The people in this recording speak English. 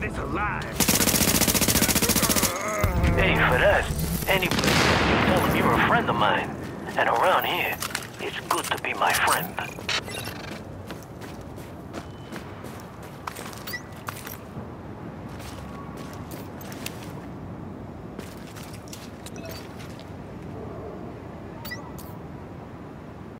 It's alive. Hey, for that, anybody, you tell them you're a friend of mine. And around here, it's good to be my friend.